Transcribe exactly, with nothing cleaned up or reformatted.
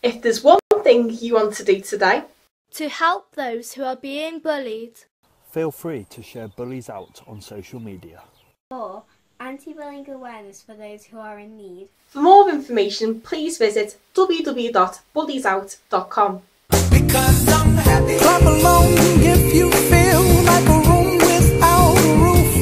If there's one thing you want to do today to help those who are being bullied, feel free to share Bullies Out on social media. Or anti-bullying awareness for those who are in need. For more information, please visit w w w dot bullies out dot com. Because I'm happy. Clap along if you feel